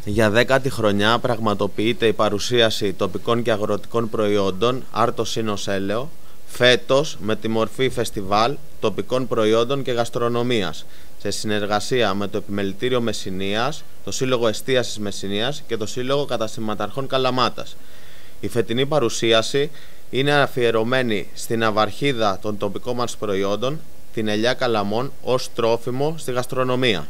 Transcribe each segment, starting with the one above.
Για 10η χρονιά πραγματοποιείται η παρουσίαση τοπικών και αγροτικών προϊόντων Άρτος Ίνος Έλεο, φέτος με τη μορφή φεστιβάλ τοπικών προϊόντων και γαστρονομίας, σε συνεργασία με το Επιμελητήριο Μεσσηνίας, το Σύλλογο Εστίασης Μεσσηνίας και το Σύλλογο Καταστηματαρχών Καλαμάτας. Η φετινή παρουσίαση είναι αφιερωμένη στην αυαρχίδα των τοπικών μας προϊόντων, την ελιά καλαμών ως τρόφιμο στη γαστρονομία.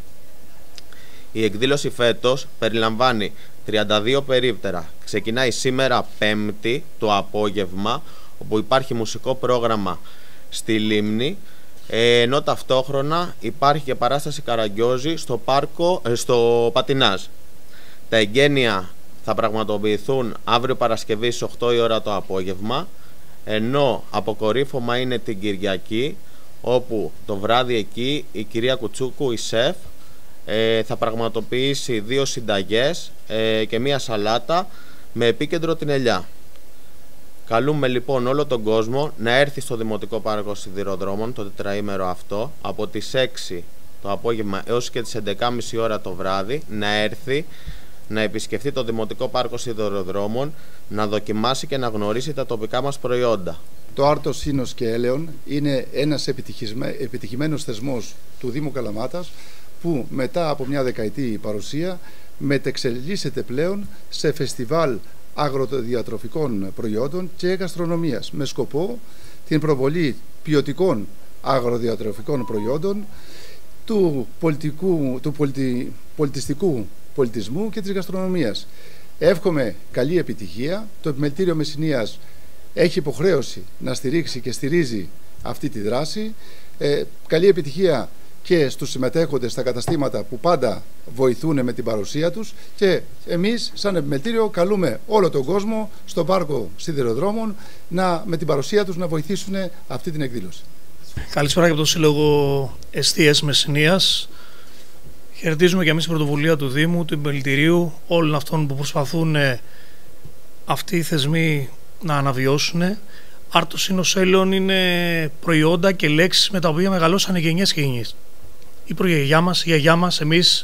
Η εκδήλωση φέτος περιλαμβάνει 32 περίπτερα. Ξεκινάει σήμερα Πέμπτη το απόγευμα, όπου υπάρχει μουσικό πρόγραμμα στη Λίμνη, ενώ ταυτόχρονα υπάρχει και παράσταση Καραγκιόζη στο Πατινάζ. Τα εγγένεια θα πραγματοποιηθούν αύριο Παρασκευή στις 8 η ώρα το απόγευμα, ενώ αποκορύφωμα είναι την Κυριακή, όπου το βράδυ εκεί η κυρία Κουτσούκου, η σεφ, θα πραγματοποιήσει 2 συνταγές και 1 σαλάτα με επίκεντρο την ελιά. Καλούμε λοιπόν όλο τον κόσμο να έρθει στο Δημοτικό Πάρκο Σιδηροδρόμων το τετραήμερο αυτό, από τις 6 το απόγευμα έως και τις 11.30 ώρα το βράδυ, να έρθει να επισκεφτεί το Δημοτικό Πάρκο Σιδηροδρόμων, να δοκιμάσει και να γνωρίσει τα τοπικά μας προϊόντα. Το Άρτος Ίνος και Έλεον είναι ένας επιτυχημένος θεσμός του Δήμου Καλαμάτας, που μετά από μια δεκαετή παρουσία μετεξελίσσεται πλέον σε φεστιβάλ αγροδιατροφικών προϊόντων και γαστρονομίας, με σκοπό την προβολή ποιοτικών αγροδιατροφικών προϊόντων, του πολιτιστικού πολιτισμού και της γαστρονομίας. Εύχομαι καλή επιτυχία. Το Επιμελητήριο Μεσσηνίας έχει υποχρέωση να στηρίξει και στηρίζει αυτή τη δράση. Καλή επιτυχία και στους συμμετέχοντες στα καταστήματα που πάντα βοηθούν με την παρουσία τους, και εμείς σαν Επιμελητήριο καλούμε όλο τον κόσμο στο Πάρκο Σιδηροδρόμων με την παρουσία τους να βοηθήσουν αυτή την εκδήλωση. Καλησπέρα και από το Σύλλογο Εστίας Μεσσηνίας. Χαιρετίζουμε και εμείς την πρωτοβουλία του Δήμου, του Επιμελητηρίου, όλων αυτών που προσπαθούν αυτοί οι θεσμοί να αναβιώσουν. Άρτος Ίνος Έλεον είναι προϊόντα και λέξεις με τα οποία μεγαλώσανε γενιές και γενιές. Η προγιαγιά μας, η γιαγιά μας, εμείς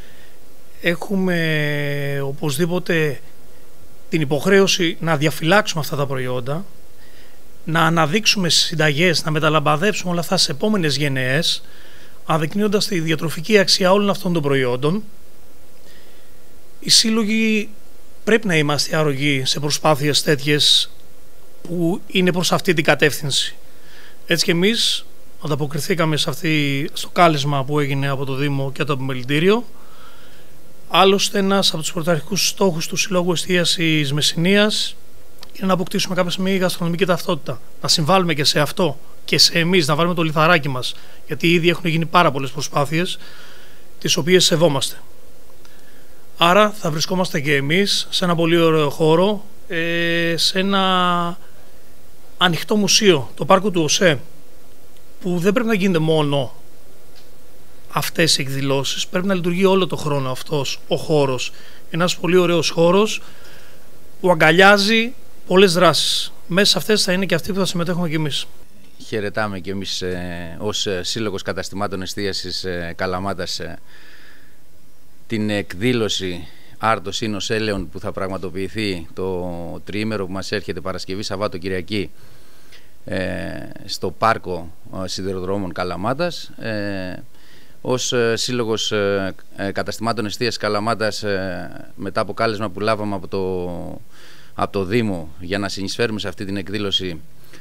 έχουμε οπωσδήποτε την υποχρέωση να διαφυλάξουμε αυτά τα προϊόντα, να αναδείξουμε συνταγές, να μεταλαμπαδεύσουμε όλα αυτά σε επόμενες γενναίες, αδεικνύοντας τη διατροφική αξία όλων αυτών των προϊόντων. Οι σύλλογοι πρέπει να είμαστε άρρωγοι σε προσπάθειες τέτοιες που είναι προς αυτή την κατεύθυνση. Έτσι και εμείς ανταποκριθήκαμε στο κάλεσμα που έγινε από το Δήμο και το Επιμελητήριο. Άλλωστε, ένας από τους πρωταρχικούς στόχους του Συλλόγου Εστίασης Μεσσηνίας είναι να αποκτήσουμε κάποια στιγμή γαστρονομική ταυτότητα. Να συμβάλλουμε και σε αυτό και σε εμείς, να βάλουμε το λιθαράκι μας, γιατί ήδη έχουν γίνει πάρα πολλές προσπάθειες, τις οποίες σεβόμαστε. Άρα θα βρισκόμαστε και εμείς σε ένα πολύ ωραίο χώρο, σε ένα ανοιχτό μουσείο, το πάρκο του ΟΣΕ, που δεν πρέπει να γίνεται μόνο αυτές οι εκδηλώσεις, πρέπει να λειτουργεί όλο το χρόνο αυτός ο χώρος. Ένας πολύ ωραίος χώρος που αγκαλιάζει πολλές δράσεις. Μέσα σε αυτές θα είναι και αυτοί που θα συμμετέχουμε και εμείς. Χαιρετάμε και εμείς ως Σύλλογος Καταστημάτων Εστίασης Καλαμάτας την εκδήλωση Άρτος Ίνος Έλεον που θα πραγματοποιηθεί το τριήμερο που μας έρχεται Παρασκευή, Σαββάτο, Κυριακή στο Πάρκο Σιδηροδρόμων Καλαμάτας. Ως Σύλλογος Καταστημάτων Εστίασης Καλαμάτας, μετά από κάλεσμα που λάβαμε από το Δήμο για να συνεισφέρουμε σε αυτή την εκδήλωση,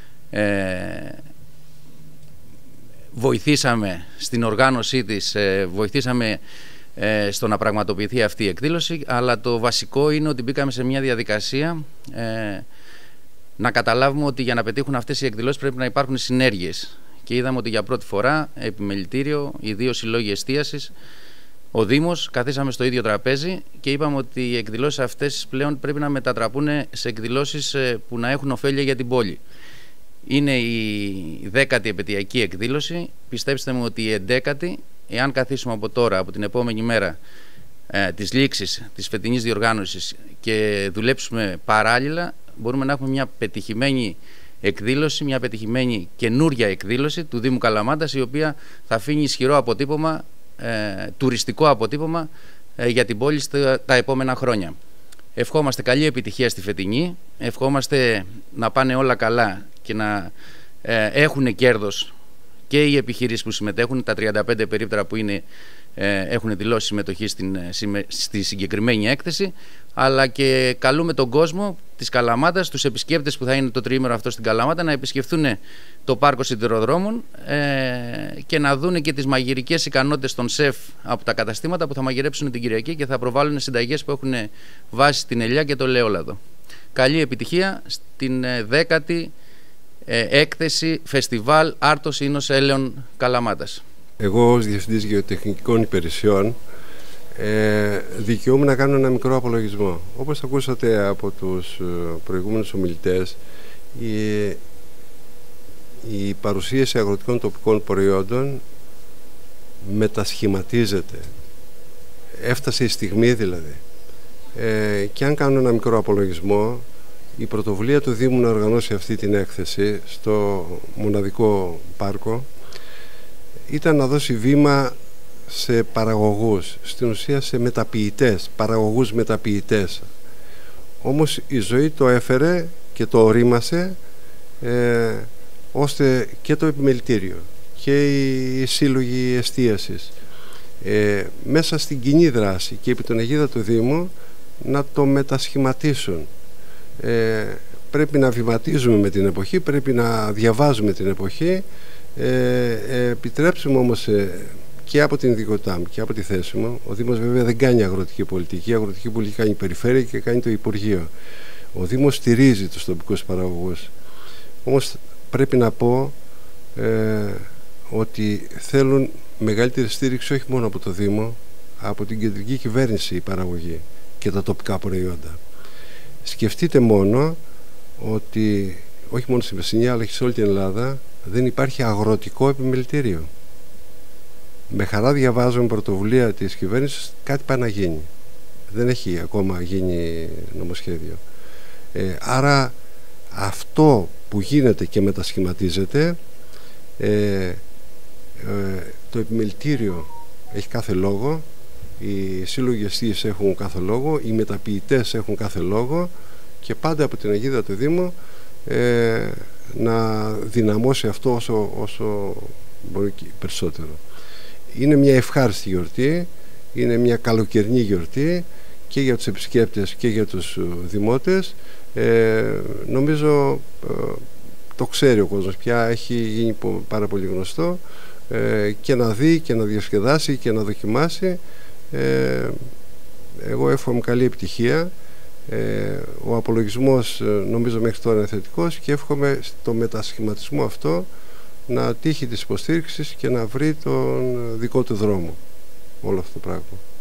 βοηθήσαμε στην οργάνωσή της, βοηθήσαμε στο να πραγματοποιηθεί αυτή η εκδήλωση, αλλά το βασικό είναι ότι μπήκαμε σε μια διαδικασία να καταλάβουμε ότι για να πετύχουν αυτές οι εκδηλώσεις πρέπει να υπάρχουν συνέργειες, και είδαμε ότι για πρώτη φορά Επιμελητήριο, οι 2 συλλόγοι εστίασης, ο Δήμος, καθίσαμε στο ίδιο τραπέζι και είπαμε ότι οι εκδηλώσεις αυτές πλέον πρέπει να μετατραπούν σε εκδηλώσεις που να έχουν ωφέλεια για την πόλη. Είναι η 10η επαιτειακή εκδήλωση. Πιστέψτε μου ότι η 11η, εάν καθίσουμε από τώρα, από την επόμενη μέρα της λήξης της φετινής διοργάνωσης και δουλέψουμε παράλληλα, μπορούμε να έχουμε μια πετυχημένη εκδήλωση, μια πετυχημένη καινούρια εκδήλωση του Δήμου Καλαμάτας, η οποία θα αφήνει ισχυρό αποτύπωμα, τουριστικό αποτύπωμα για την πόλη τα επόμενα χρόνια. Ευχόμαστε καλή επιτυχία στη φετινή, ευχόμαστε να πάνε όλα καλά και να έχουν κέρδος και οι επιχειρήσεις που συμμετέχουν, τα 35 περίπτερα που έχουν δηλώσει συμμετοχή στη συγκεκριμένη έκθεση, αλλά και καλούμε τον κόσμο της Καλαμάτας, τους επισκέπτες που θα είναι το τριήμερο αυτό στην Καλαμάτα, να επισκεφθούν το πάρκο σιδηροδρόμων και να δουν και τις μαγειρικές ικανότητες των σεφ από τα καταστήματα που θα μαγειρέψουν την Κυριακή και θα προβάλλουν συνταγές που έχουν βάσει στην ελιά και το ελαιόλαδο. Καλή επιτυχία στην 10η έκθεση Φεστιβάλ Άρτος Ίνος Έλεων Καλαμάτας. Εγώ ως Διευθυντής Γεωτεχνικών Υπηρεσιών δικαιούμαι να κάνω ένα μικρό απολογισμό. Όπως ακούσατε από τους προηγούμενους ομιλητές, η παρουσίαση αγροτικών τοπικών προϊόντων μετασχηματίζεται. Έφτασε η στιγμή δηλαδή. Και αν κάνω ένα μικρό απολογισμό, η πρωτοβουλία του Δήμου να οργανώσει αυτή την έκθεση στο μοναδικό πάρκο ήταν να δώσει βήμα σε παραγωγούς, στην ουσία σε μεταποιητές, παραγωγούς μεταποιητές. Όμως η ζωή το έφερε και το ορίμασε ώστε και το επιμελητήριο και οι σύλλογοι εστίασης μέσα στην κοινή δράση και επί τον αιγίδα του Δήμου να το μετασχηματίσουν. Πρέπει να βηματίζουμε με την εποχή, πρέπει να διαβάζουμε την εποχή. Επιτρέψουμε όμως και από την ειδικότητά μου και από τη θέση μου, ο Δήμος βέβαια δεν κάνει αγροτική πολιτική, η αγροτική πολιτική κάνει η Περιφέρεια και κάνει το Υπουργείο. Ο Δήμος στηρίζει τους τοπικούς παραγωγούς. Όμως πρέπει να πω ότι θέλουν μεγαλύτερη στήριξη όχι μόνο από το Δήμο, από την κεντρική κυβέρνηση η παραγωγή και τα τοπικά προϊόντα. Σκεφτείτε μόνο ότι όχι μόνο στη Μεσσηνία αλλά και σε όλη την Ελλάδα δεν υπάρχει αγροτικό επιμελητήριο. Με χαρά διαβάζουμε πρωτοβουλία της κυβέρνησης, κάτι πάει να γίνει. Δεν έχει ακόμα γίνει νομοσχέδιο. Άρα αυτό που γίνεται και μετασχηματίζεται, το επιμελητήριο έχει κάθε λόγο, οι σύλλογοι εστίασης έχουν κάθε λόγο, οι μεταποιητές έχουν κάθε λόγο και πάντα από την αιγίδα του Δήμου να δυναμώσει αυτό όσο μπορεί περισσότερο. Είναι μια ευχάριστη γιορτή, είναι μια καλοκαιρινή γιορτή και για τους επισκέπτες και για τους δημότες. Νομίζω το ξέρει ο κόσμος πια, έχει γίνει πάρα πολύ γνωστό και να δει και να διασκεδάσει και να δοκιμάσει. Εγώ εύχομαι καλή επιτυχία. Ο απολογισμός νομίζω μέχρι τώρα είναι θετικός και εύχομαι στο μετασχηματισμό αυτό να τύχει της υποστήριξης και να βρει τον δικό του δρόμο όλο αυτό το πράγμα.